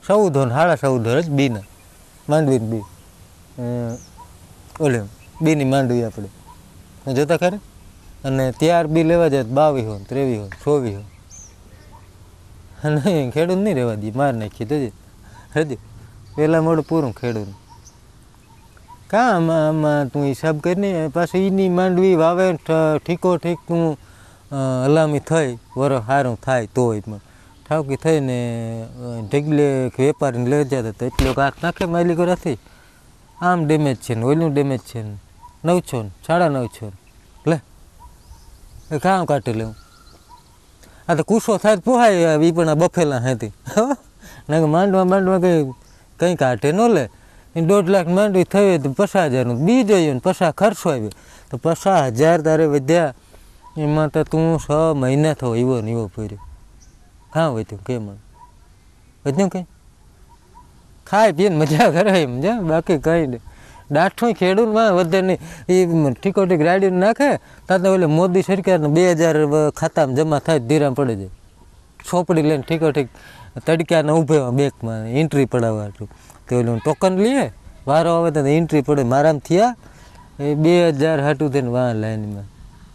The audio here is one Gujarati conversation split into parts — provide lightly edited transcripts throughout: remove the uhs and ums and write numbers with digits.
14 ને 14.5 જ બીના માંડવીની બી ઓલે બીની માંડવી આપણે જોતા ખરે. અને ત્યાર બી લેવા જાય 22 23 24 નહીં ખેડૂત નહીં રહેવા દઈએ, માર નાખીએ તો હજી પહેલાં મોડું પૂરું ખેડૂત કાં આમાં તું હિસાબ કરીને પાછું એની માંડવી વાવે ઠીકો ઠીક તું હલામી થઈ વરસ સારું થાય તોય પણ ઠાવકી થઈને ઢગલે વેપારીને લઈ જતા તો એટલો કાંક નાખે માલિકો નથી. આમ ડેમેજ છે ને ઓઈલું ડેમેજ છે ને 900 ને 950 લે એ કામ કાઢી લેવું. આ તો કુસો થાય પોહાય એ પણ આ બફેલા હતી ના માંડવા કંઈ કાઢે ન લે. 1.5 લાખ માંડવી થઈ તો 50,000 બી જોઈએ ને 50 ખર્ચો આવ્યો તો 50,000 તારે વધ્યા. એમાં તો તું 6 મહિના થયો એવો ને એવો ફર્યો. કાં વધ્યું કેમ વધ્યું કંઈ ખાય પીને મજા કરે એમ જા બાકી કંઈ નહીં. દાઠું ખેડૂતમાં વધે નહીં. એ ઠીકો ઠીક રાડી નાખે ત્યાં તો ઓલે મોદી સરકારને 2,000 ખાતામાં જમા થાય ધીરામ પડી જાય. છોપડી લઈને ઠીકો ઠીક તડક્યાને ઊભે બેંકમાં એન્ટ્રી પડાવવા હતું તો ઓલું ટોકન લઈએ વારો આવે તો એન્ટ્રી પડે. મારામ થયા એ 2,000 હાટું થઈને વાહ લાઈનમાં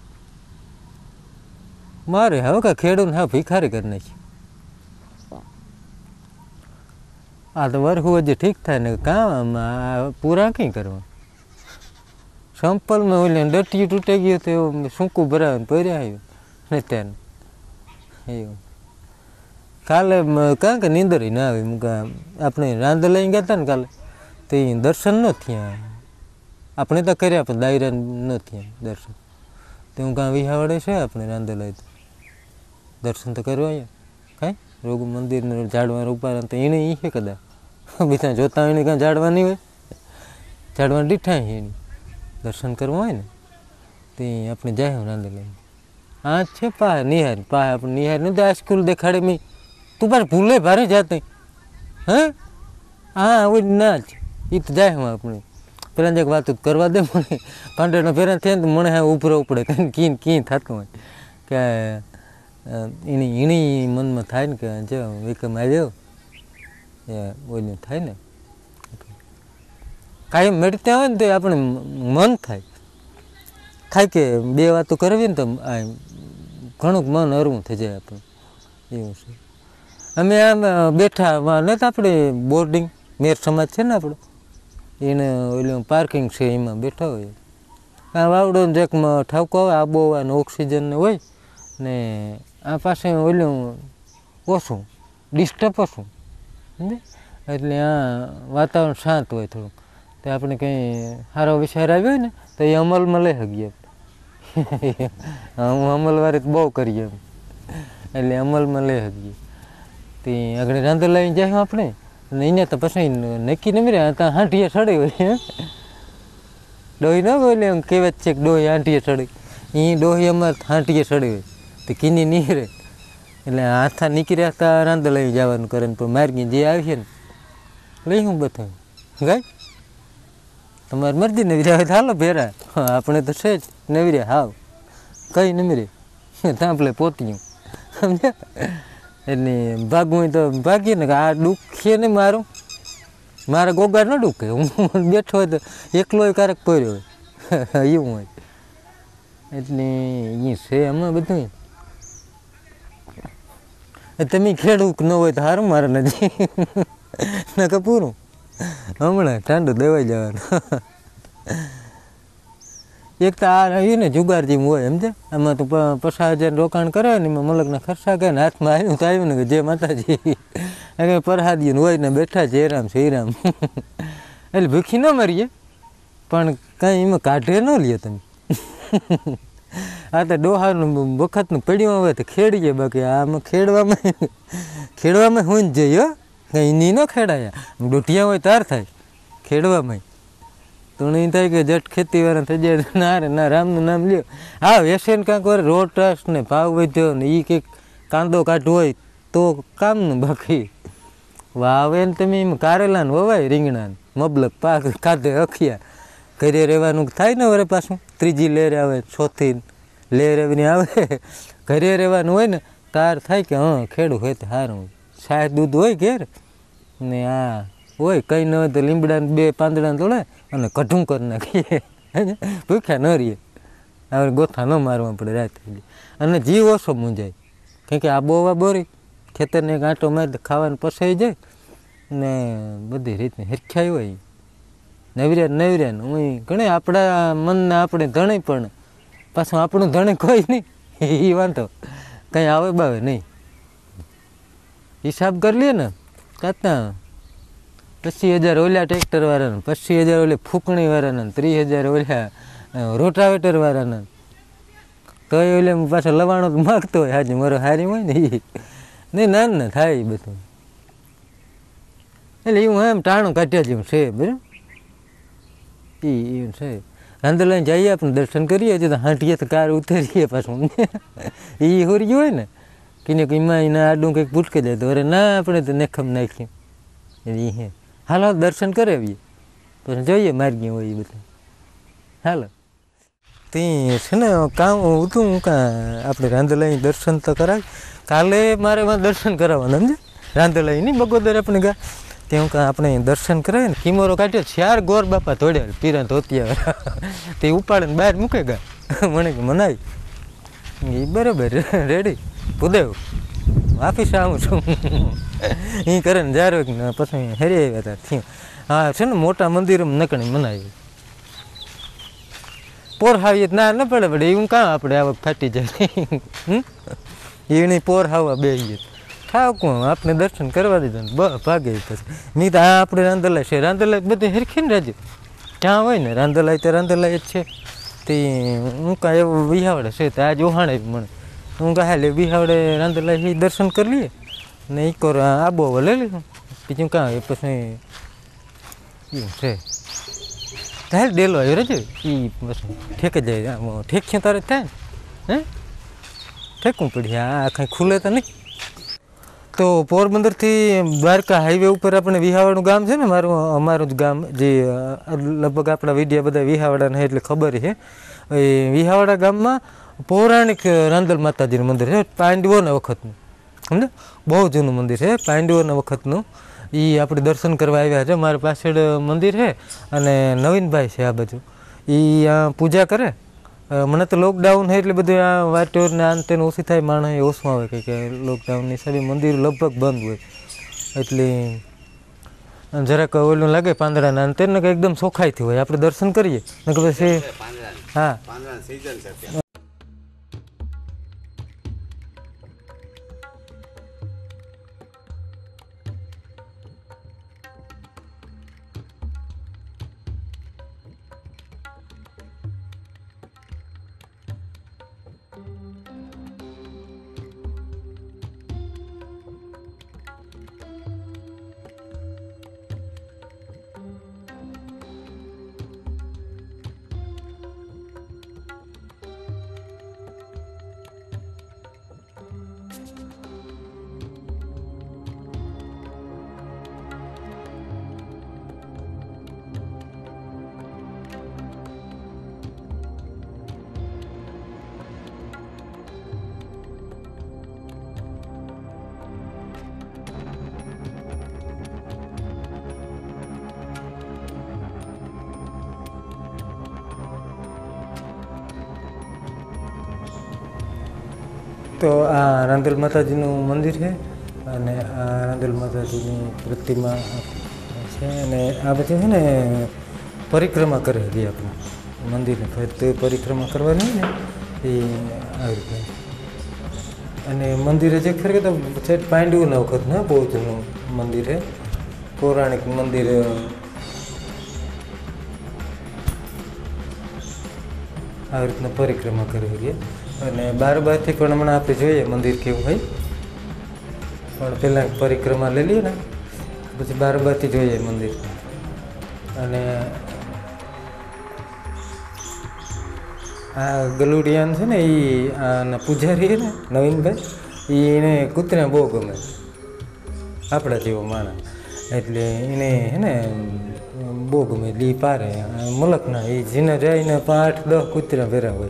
મારે હવે કાં ખેડૂત હા ભિખારી કરી નાખી. આ તો વરખું હજી ઠીક થાય ને કામ પૂરા કંઈ કરવા. સંપલમાં ઓલે ડટીયું તૂટી ગયું તો એવું સૂકું ભરાવે ને પહેર્યા આવ્યું ને ત્યાં એવું. કાલે કાં કે નીંદર ના આવી. આપણે રાંધ લઈને ગયા હતા ને કાલે તો એ દર્શન ન થયા. આપણે તો કર્યા પણ દાયરા ન થયા દર્શન. તો હું કાં વિહાવડે છે આપણે રાંધે લઈ તો દર્શન તો કરવા અહીંયા કાંઈ રોગ મંદિરને ઝાડવા રૂપા તો એને એ છે કદાચ બીજા જોતા એને કાંઈ ઝાડવા નહીં હોય. ઝાડવા દીઠા એની દર્શન કરવા હોય ને તો આપણે જાય રાંધે લઈને. હા છે પા નિહાર આપણે નિહાર નહીં તો આ સ્કૂલ દેખાડે મેં તું પાછું ભૂલે ભારે જાતે હે હા ઓય ના જ એ તો જાય હું આપણે પેલા જ એક વાત કરવા દે મને પાંડેનો ફેરા થયા ને તો મને હા ઉભરો ઉપડે કંઈ કી થતું હોય કે એની મનમાં થાય ને કે જો વિક્રમ આવ્યો એ ઓલું થાય ને કાંઈ મેળતા હોય ને તો આપણે મન થાય થાય કે બે વાતો કરવી ને તો ઘણું મન હરવું થઈ જાય આપણું એવું છે. અમે આમ બેઠા નથી આપણે બોર્ડિંગ મેર સમાજ છે ને આપણો એને ઓલું પાર્કિંગ છે એમાં બેઠા હોય. આ વાવડો જેકમાં ઠાવકો આવે આબોહવા ને ઓક્સિજન હોય ને આ પાસે ઓલું ઓછું ડિસ્ટર્બ ઓછું સમજે એટલે આ વાતાવરણ શાંત હોય થોડુંક. તો આપણે કંઈ સારો વિચાર આવ્યો હોય ને તો એ અમલમાં લઈ શકીએ. હું અમલવાળી તો બહુ કરીએ એમ એટલે અમલમાં લઈ શકીએ. તે આગળ રાંધે લઈને જાય આપણે અને એને તો પછી નક્કી ન મળે ત્યાં હાંઠીએ ચડી હોય ડોહી ન હોય એટલે કહેવત છે કે ડોહી હાંઠીએ ચડી એ ડોહી અમારે હાંઠીએ ચડી હોય તો કીની નીકળે એટલે હાથા નીકળ્યા હતા રાંધે લઈ જવાનું કરે ને પણ માર્ગી જે આવીએ ને લઈ હું બધું ગાય તમારી મરજી નવીર્યા હોય તો હાલો ભેરા આપણે તો છે જ નવીર્યા હાવ કંઈ નમીરે તાંપલે પોત્યું સમજ્યા એટલે ભાગવું હોય તો ભાગીએ ને કે આ દુખીએ ને મારું મારા ગોગાર ન દુખે હું બેઠો હોય તો એકલો ક્યારેક પડ્યો હોય એવું હોય એટલે એ છે હમણાં બધું. તમે ખેડૂત ન હોય તો સારું મારે નથી ના કે પૂરું હમણાં ઠંડુ દેવાઈ જવાનું. એક તો આ રહ્યું ને જુગાર જેમ હોય સમજે આમાં તો 50,000 રોકાણ કરે ને એમાં મલકના ખર્ચા કરે ને હાથમાં આવ્યું તો આવ્યું ને કે જે માતાજી કંઈ પરહાદીને હોય ને બેઠા છે રામ શ્રીરામ એટલે ભૂખી ન મરીએ પણ કાંઈ એમાં કાઢે ન લે તમે. આ તો ડોહાનું વખતનું પડ્યું હોય તો ખેડીએ બાકી આમાં ખેડવામાં હું જ જઈએ કંઈ ની ન ખેડાયા ડોટિયા હોય તાર થાય ખેડવામાં તો નહીં થાય કે જટ ખેતીવાળા થઈ જાય ના રે ના રામનું નામ લ્યો. હા વેસેન કાંક વાર રોડ ટ્રસ્ટ ને ભાવ વધ્યો ને એ કંઈક કાંદો કાઢવો હોય તો કામનું બાકી વાવે ને તમે એમ કારેલાને વવાય રીંગણાને મબલક પાક ખાધે અખિયા ઘરે રહેવાનું થાય ને વરે પાછું ત્રીજી લહેર આવે ચોથી લહેર એવી આવે ઘરે રહેવાનું હોય ને તાર થાય કે હા ખેડૂત હોય તો સારું હોય. શાહ દૂધ હોય ઘેર ને આ હોય કંઈ ન હોય તો લીમડાને 2 પાંદડા તોડે અને કઢું કરી નાખીએ, ભૂખ્યા ન રહીએ. હવે ગોથા ન મારવા પડે રાત સુધી, અને જીવ ઓછો મૂંઝાય. કેમ કે આબોહવા બોરી, ખેતરને એક આંટો મારી ખાવાનું પસાઈ જાય ને બધી રીતની હિરખ્યાઈ હોય. નવીર્યા હું ઘણે આપણા મનને આપણે ધણે, પણ પાછું આપણું ધણે કોઈ નહીં. એ વાંધો કંઈ આવે બાવે નહીં. હિસાબ કરી લે ને કાતા 25,000 ઓલા ટ્રેક્ટરવાળાને, 25,000 ઓલે ફૂંકણીવાળાને, 30,000 ઓલા રોટાવેટરવાળાને, તો એ ઓલે પાછો લવાણો તો માગતો હોય. હાજી મારો હારી હોય ને એ નહીં, ના થાય એ બધું. એટલે એવું એમ ટાણું કાઢ્યા જેવું છે, બરાબર. એવું છે. રાંદલ જઈએ આપણે દર્શન કરીએ તો હાંટીએ તો કાર ઉતરીએ પાછું. એ હોરી હોય ને કે એમાં એના આડું કંઈક ભૂટકે જાય તો અરે ના આપણે તો નેખમ નાખીએ. એ હે હાલો દર્શન કરાવીએ પછી જોઈએ માર્ગી હોય એ બધું. હાલો તે છે ને કામ હતું આપણે રાંદલાઈ દર્શન તો કરાવી. કાલે મારે દર્શન કરાવવાના સમજે, રાંદલાઈ નહીં બગોદર આપણે ગા તે આપણે દર્શન કરાવીએ ને કિમોરો કાઢ્યો 4 ગોર બાપા તોડ્યા પીરા ધોતિયા. તે ઉપાડે ને બહાર મૂકે ગા મને કે મનાવી એ બરાબર રેડી ભૂદેવ વાપીસ આવું છું એ કરે ને જારો ને પછી હેરી આવ્યા હતા થયું. હા છે ને મોટા મંદિરમાં નકણી મનાવી પોર હાવીએ ના ન પડે પડે એવું કાં આપણે આવક ફાટી જાય. એની પોર હાવા બેસીએ થાવ કોણ આપણે દર્શન કરવા દીધા ને ભાગે પછી નહીં તો આ આપણે રાંદલાય છે. રાંદલાય બધે હેરખી ને રાજ્ય ક્યાં હોય ને રાંદલાય તો રાંદલાય જ છે. તે હું કાં એવું વિહાવડે છે તો આજ ઓહાણે મને હું કાં હાલે વિહાવડે રાંદલાય દર્શન કરી લઈએ ને એક વાર આબોહવા લઈ લીધું બીજું કાં એ પછી એવું છે. હાલ ડેલો આવ્યો રજો એ પછી ઠેકે જાય ઠેક્યું તારે થાય ને હે ઠેકવું પડી. આ કાંઈ ખુલે તો નહીં. તો પોરબંદરથી દ્વારકા હાઈવે ઉપર આપણે વિહાવાડું ગામ છે ને અમારું જ ગામ, જે લગભગ આપણા વિડીયા બધા વિહાવાડાના એટલે ખબર છે. એ વિહાવાડા ગામમાં પૌરાણિક રાંદલ માતાજીનું મંદિર છે, પાંડવોના વખતનું. સમજે બહુ જૂનું મંદિર છે, પાંડવોના વખતનું. એ આપણે દર્શન કરવા આવ્યા છે. મારી પાછળ મંદિર છે અને નવીનભાઈ છે આ બાજુ, એ પૂજા કરે. મને તો લોકડાઉન છે એટલે બધું આ વાટોર ને આન તેને ઓછી થાય, માણસ ઓછું આવે કે લોકડાઉનની હિસાબે મંદિર લગભગ બંધ હોય એટલે જરાક ઓલું લાગે પાંદડાના અને તેને એકદમ ચોખ્ખાઈથી હોય. આપણે દર્શન કરીએ ને કે પછી હા તો આ રાંદલ માતાજીનું મંદિર છે અને આ રાંદલ માતાજીની પ્રતિમા છે અને આ બધી છે ને પરિક્રમા કરે હતી આપણે મંદિરને ફરતે પરિક્રમા કરવાની ને એ આવી રીતે. અને મંદિરે જે ખરેખર તો છે પાંડવોના વખતના બહુ જૂનું મંદિર છે, પૌરાણિક મંદિર. આવી રીતના પરિક્રમા કરી શકીએ અને બારથી પણ હમણાં આપણે જોઈએ મંદિર કેવું હોય, પણ પહેલાં પરિક્રમા લઈ લઈએ ને પછી બારથી જોઈએ મંદિર. અને આ ગલુડિયાન છે ને એ આના પૂજારી છે ને નવીનભાઈ, એને કૂતરા બહુ ગમે આપણા જેવો માણસ, એટલે એને હે ને બહુ ગમે એટલે એ પારે મલકના એ જીને જઈને 8-10 કૂતરા ભેરા હોય.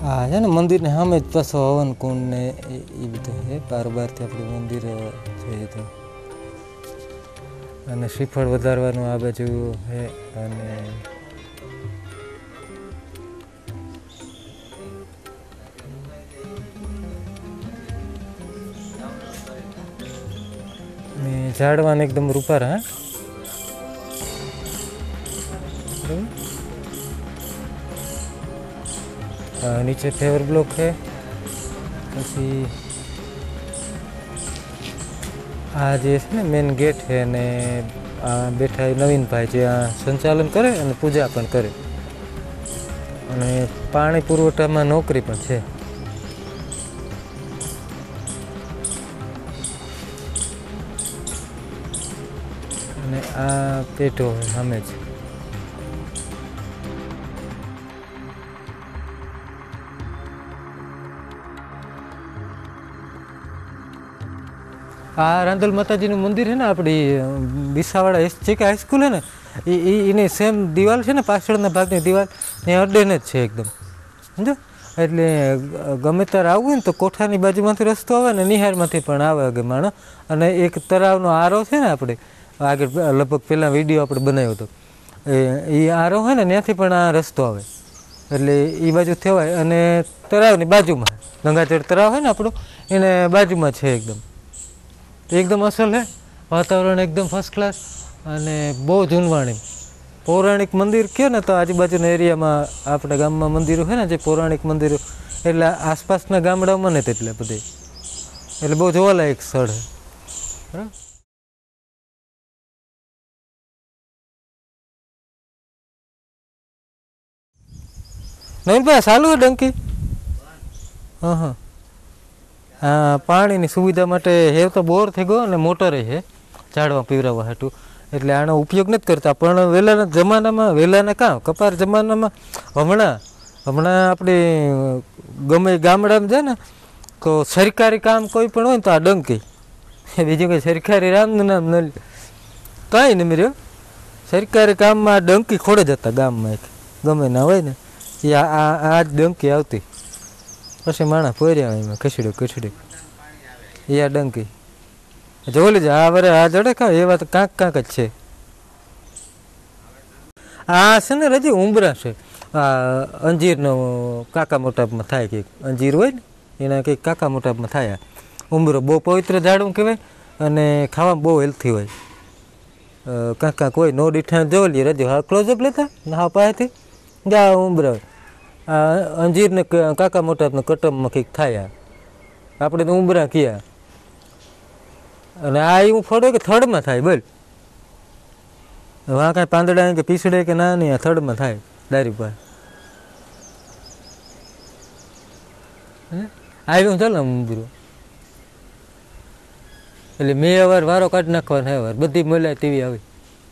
હા છે ને મંદિરને સામે જ પાછો હવન કુંડ ને એ બધું છે બારથી આપણે મંદિર જોઈએ તો. અને શ્રીફળ વધારવાનું આ બાજુ છે. અને ઝાડવાને એકદમ રૂપાર. હા નીચે ફેવર બ્લોક છે. પછી આ જે છે ને મેન ગેટ છે અને આ બેઠા નવીનભાઈ જે આ સંચાલન કરે અને પૂજા પણ કરે અને પાણી પુરવઠામાં નોકરી પણ છે. અને આ પેટો સામે જ. આ રાંદલ માતાજીનું મંદિર છે ને આપણી વિસાવાડા એસજી કે હાઈસ્કૂલ છે ને એની સેમ દિવાલ છે ને પાછળના ભાગની દિવાલ એ અડેને જ છે એકદમ સમજો. એટલે ગમે ત્યારે આવવું ને તો કોઠાની બાજુમાંથી રસ્તો આવે ને નિહાળમાંથી પણ આવે કે માણસ. અને એક તળાવનો આરો છે ને આપણે આગળ લગભગ પહેલાં વિડીયો આપણે બનાવ્યો હતો એ આરો હોય ને ત્યાંથી પણ આ રસ્તો આવે એટલે એ બાજુ થવાય. અને તળાવની બાજુમાં ગંગાજળ તળાવ હોય ને આપણું એને બાજુમાં છે એકદમ અસલ હે. વાતાવરણ એકદમ ફર્સ્ટ ક્લાસ અને બહુ જૂનવાણી પૌરાણિક મંદિર કહે ને તો આજુબાજુના એરિયામાં આપણા ગામમાં મંદિરો છે ને જે પૌરાણિક મંદિરો એટલે આસપાસના ગામડાઓમાં ને એટલે બધે એટલે બહુ જોવાલાયક સ્થળ છે. બરાબર. નવીનભાઈ ચાલુ ડંકી. હા હા હા પાણીની સુવિધા માટે હેવ તો બોર થઈ ગયો અને મોટરે છે ઝાડવા પીવરાવવા હાટું. એટલે આનો ઉપયોગ નથી કરતા પણ વહેલાના જમાનામાં વહેલાના કાં કપાર જમાનામાં હમણાં આપણે ગમે ગામડામાં જાય ને તો સરકારી કામ કોઈ પણ હોય ને તો આ ડંકી. બીજું કંઈ સરકારી રામનું નામ ન કાંઈ નહીં મેળ્યો. સરકારી કામમાં આ ડંકી ખોડે જતા ગામમાં એક ગમે ના હોય ને એ આ જ ડંકી આવતી. પછી માણસ પોર્યા એમાં કચડ્યું એ આ ડંકી જોઈ લેજો. આ વરે આ જડે કા એવા તો કાંક જ છે. આ છે ને રજી ઉંબરા છે. આ અંજીરનો કાકા મોટાપમાં થાય કંઈક અંજીર હોય ને એના કંઈક કાકા મોટાપમાં થાય. ઉંબરો બહુ પવિત્ર ઝાડવું કહેવાય અને ખાવામાં બહુ હેલ્થી હોય. કાંક હોય નો ડીઠા જોઈ લઈએ રજી. હા ક્લોઝઅપ લેતા હા પાસેથી જા ઉંબરા અંજીરને કાકા મોટાપના કટમમાં કંઈક થાય. આપણે તો ઉંબરા કયા અને આ એવું ફળો કે થડમાં થાય બોલ. વાં કાંઈ પાંદડા કે પીસડે કે ના નહીં આ થડમાં થાય દારી પાસે આવ્યું ચાલો ઉંબરું. એટલે મેં અવાર વારો કાઢી નાખવાનો અવાર બધી મળ્યા તેવી આવી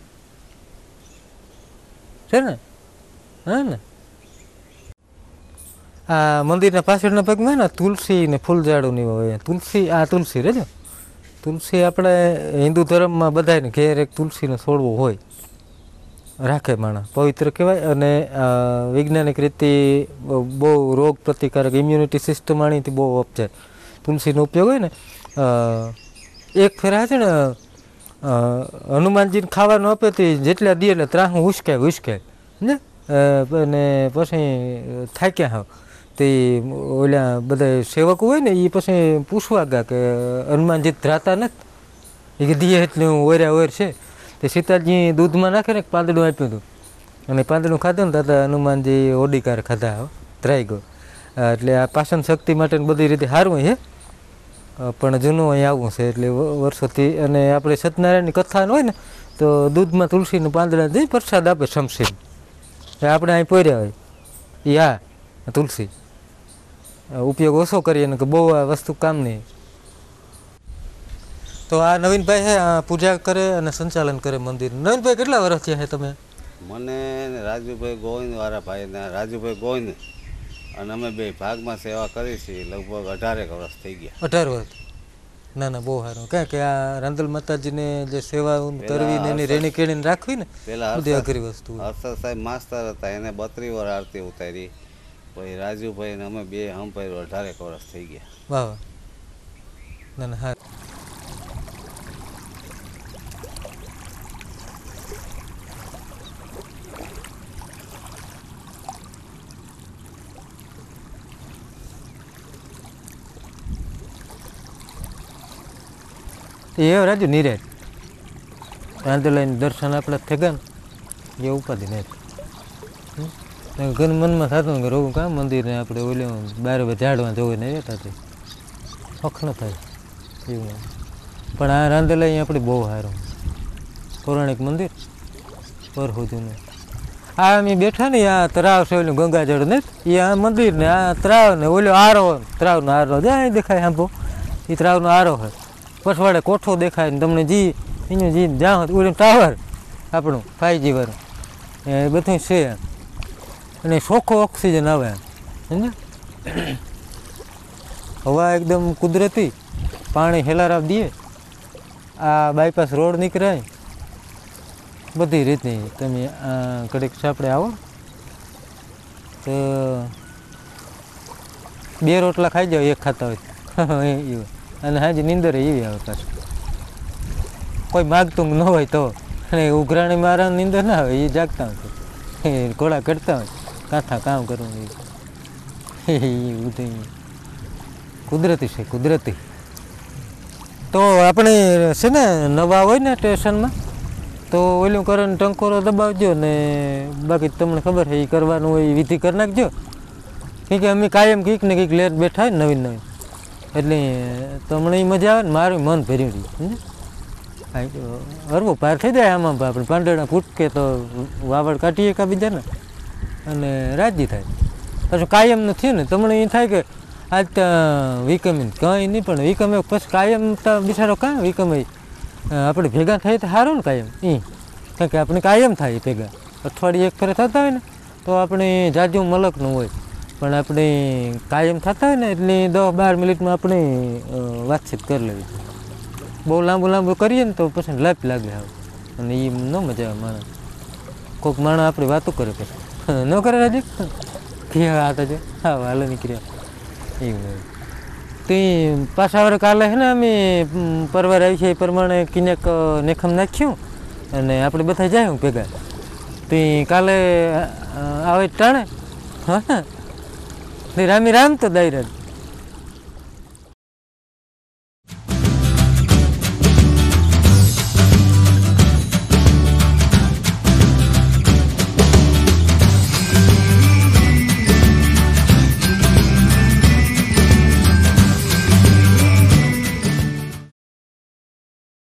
છે ને. હા ને આ મંદિરના પાછળના ભાગમાં ને તુલસી ને ફૂલ ઝાડુની હોય. તુલસી આ તુલસી રેજો. તુલસી આપણે હિન્દુ ધર્મમાં બધાને ઘેર એક તુલસીનો છોડવો હોય રાખે માણસ પવિત્ર કહેવાય. અને વૈજ્ઞાનિક રીતે બહુ રોગ પ્રતિકારક ઇમ્યુનિટી સિસ્ટમ આણીથી બહુ અપજાય. તુલસીનો ઉપયોગ હોય ને એક ફેરા છે ને હનુમાનજીને ખાવાનું આપે તે જેટલા દે એટલે ત્રાહું ઉશ્કાય ને અને પછી થાક્યા હાવ તે ઓલા બધા સેવકો હોય ને એ પછી પૂછવા ગયા કે હનુમાનજી ધરાતા નથી એ કે દીએ એટલું ઓર છે. તે સીતાજી દૂધમાં નાખે ને પાંદડું આપ્યું હતું અને પાંદડું ખાધું ને દાદા હનુમાનજી ઓડીકાર ખાધા ધરાઈ ગયો. એટલે આ પાચન શક્તિ માટે બધી રીતે સારું છે પણ જૂનું અહીં આવું છે એટલે વર્ષોથી. અને આપણે સત્યનારાયણની કથા હોય ને તો દૂધમાં તુલસીનું પાંદડા દઈ પ્રસાદ આપે શમશીર આપણે અહીં પોર્યા હોય એ હા તુલસી ઉપયોગ ઓછો કરીએ ને કે બહુ આ વસ્તુ કામની. તો આ નવીનભાઈ છે આ પૂજા કરે અને સંચાલન કરે મંદિર. નવીનભાઈ કેટલા વર્ષ થયા છે તમે? મને રાજુભાઈ ગોવિંદ વાળા ભાઈ ને રાજુભાઈ ગોવિંદ અને અમે બે ભાગમાં સેવા કરી છે લગભગ 18 વર્ષ થઈ ગયા. 18 વર્ષ. ના ના બહુ સારું. કારણ કે આ રાંદલ માતાજીને જે સેવા કરવી ને એની રેણી કેણીને રાખવી ને પેલા બધી અઘરી વસ્તુ. હર્ષદ સાહેબ માસ્તર હતા એને 32 વાર આરતી ઉતારી પછી રાજુભાઈ ને અમે બે હંપાઈ 18 વર્ષ થઈ ગયા. વાહ વાહ. ના ના હા. એ રાજુ નિરાજ રાંધે લઈને દર્શન આપણે થઈ ગયા ને એ ઉપાધિ નહીં. ઘર મનમાં થતું કે રોવું કામ મંદિરને આપણે ઓલે બાર ઝાડવા જોઈને રહેતા હતી શોખ ન થાય એવું. પણ આ રાંધેલા અહીંયા આપણે બહુ સારું પૌરાણિક મંદિર પરહુજુનું. આ અમે બેઠા ને આ તળાવ છે ઓલું ગંગાજળ ને એ આ મંદિર ને આ તળાવ ને ઓલો આરો તળાવનો આરો જાય દેખાય આંબો એ તળાવનો આરો હોય. પછવાડે કોઠો દેખાય ને તમને જી એનું જી જ્યાં ઓલું ટાવર આપણું 5G વાળું એ બધું છે અને ચોખ્ખો ઓક્સિજન આવે સમજે. હવા એકદમ કુદરતી પાણી હેલારાવ દે. આ બાયપાસ રોડ નીકળાય બધી રીતની. તમે ઘડીક સાપડે આવો તો 2 રોટલા ખાઈ જાઓ એક ખાતા હોય એવું. અને હાજી નીંદર એવી આવે પાછું કોઈ માગતું ન હોય તો. અને ઉઘરાણી મારા નીંદર ના હોય એ જાગતા હોય એ ઘોડા કરતા હોય કાંઠા કામ કરવું એ બધું કુદરતી છે કુદરતી. તો આપણે છે ને નવા હોય ને સ્ટેશનમાં તો ઓલું કરીને ટંકોરો દબાવજો ને બાકી તમને ખબર છે એ કરવાનું હોય એ વિધિ કરી નાખજો. કેમ કે અમે કાયમ કંઈક ને કંઈક લેટ બેઠા હોય ને નવીન નવીન એટલે તમને એ મજા આવે ને મારું મન ભર્યું રહ્યું સમજે. હરવો પાર થઈ જાય આમાં આપણે પાંદડા ફૂટકે તો વાવડ કાઢીએ કા બીજાને અને રાજી થાય. પાછું કાયમ નથી ને તમને એ થાય કે આજ ત્યાં વિકમ કંઈ નહીં પણ વિકમ પછી કાયમ તો બિચારો કાં વિકમ આપણે ભેગા થાય તો સારું ને કાયમ કારણ કે આપણે કાયમ થાય ભેગા. અઠવાડિયે એક ફેરે થતા હોય ને તો આપણે જાજુ મલકનું હોય પણ આપણે કાયમ થતા હોય ને એટલે 10-12 મિનિટમાં આપણે વાતચીત કરી લેવી. બહુ લાંબુ કરીએ ને તો પછી લાપ લાગે આવે અને એ ન મજા આવે. માણસ કોઈક માણસ આપણી વાતો કરે પછી ન કરે રાજી કે આ તો જો હા હાલ નીકળ્યા એવું. તો એ પાછા વરે કાલે છે ને અમે પરવાર આવી છે એ પ્રમાણે કિનેક નેખમ નાખ્યું અને આપણે બધા જાય ભેગા. તો એ કાલે આવે ટાણે હા રામી રામ તો દાયરા